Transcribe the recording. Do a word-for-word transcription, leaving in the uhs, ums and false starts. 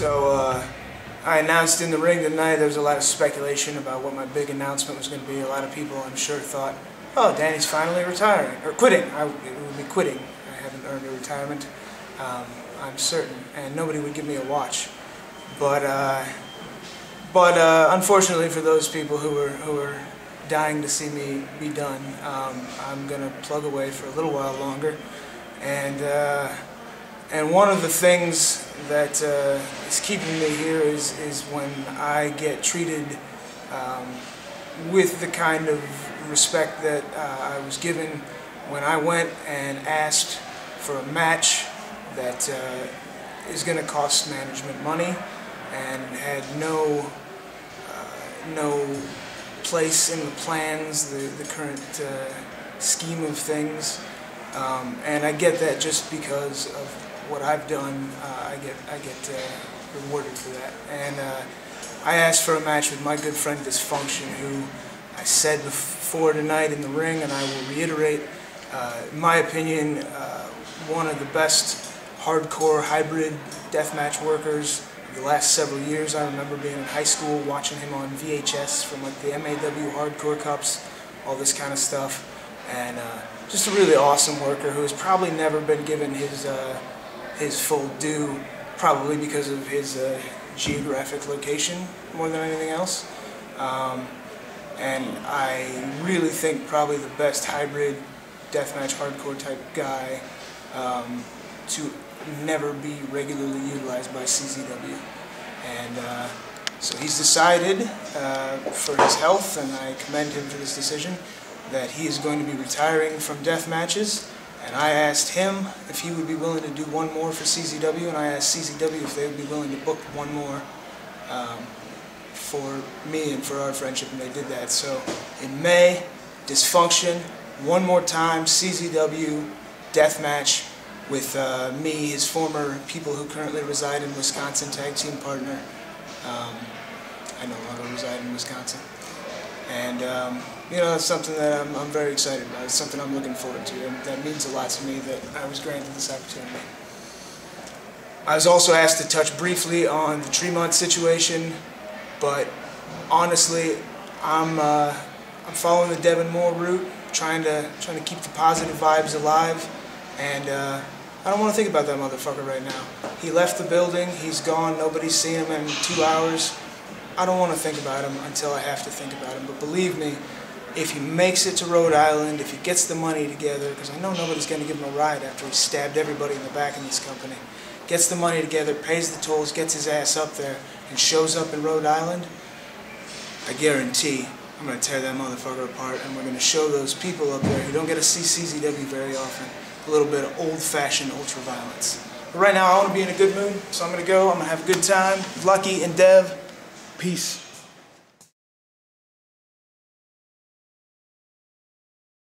So uh, I announced in the ring tonight. There was a lot of speculation about what my big announcement was going to be. A lot of people, I'm sure, thought, oh, Danny's finally retiring, or quitting. I, it would be quitting. I haven't earned a retirement, um, I'm certain, and nobody would give me a watch. But uh, but uh, unfortunately for those people who were who were dying to see me be done, um, I'm going to plug away for a little while longer. And uh, and one of the things that uh, is keeping me here is is when I get treated um, with the kind of respect that uh, I was given when I went and asked for a match that uh, is going to cost management money and had no uh, no place in the plans, the the current uh, scheme of things. Um, and I get that just because of what I've done. Uh, I get I get uh, rewarded for that. And uh, I asked for a match with my good friend Dysfunction, who I said before tonight in the ring, and I will reiterate, uh, in my opinion, uh, one of the best hardcore hybrid deathmatch workers of the last several years. I remember being in high school, watching him on V H S from like the M A W Hardcore Cups, all this kind of stuff. And uh, just a really awesome worker who has probably never been given his uh, his full due, probably because of his uh, geographic location more than anything else. Um, and I really think probably the best hybrid deathmatch hardcore type guy um, to never be regularly utilized by C Z W. And uh, so he's decided uh, for his health, and I commend him for this decision, that he is going to be retiring from death matches. And I asked him if he would be willing to do one more for C Z W, and I asked C Z W if they would be willing to book one more um, for me and for our friendship, and they did that. So in May, Dysfunction, one more time, C Z W death match with uh, me, his former people who currently reside in Wisconsin, tag team partner. Um, I no longer reside in Wisconsin. And, um, you know, that's something that I'm, I'm very excited about. It's something I'm looking forward to, and that means a lot to me that I was granted this opportunity. I was also asked to touch briefly on the Tremont situation, but honestly, I'm, uh, I'm following the Devin Moore route, trying to, trying to keep the positive vibes alive, and uh, I don't want to think about that motherfucker right now. He left the building, he's gone, nobody's seen him in two hours. I don't want to think about him until I have to think about him. But believe me, if he makes it to Rhode Island, if he gets the money together, because I know nobody's going to give him a ride after he stabbed everybody in the back in this company, gets the money together, pays the tolls, gets his ass up there, and shows up in Rhode Island, I guarantee I'm going to tear that motherfucker apart, and we're going to show those people up there who don't get to see C Z W very often a little bit of old-fashioned ultra-violence. But right now, I want to be in a good mood, so I'm going to go. I'm going to have a good time. Lucky and Dev, peace.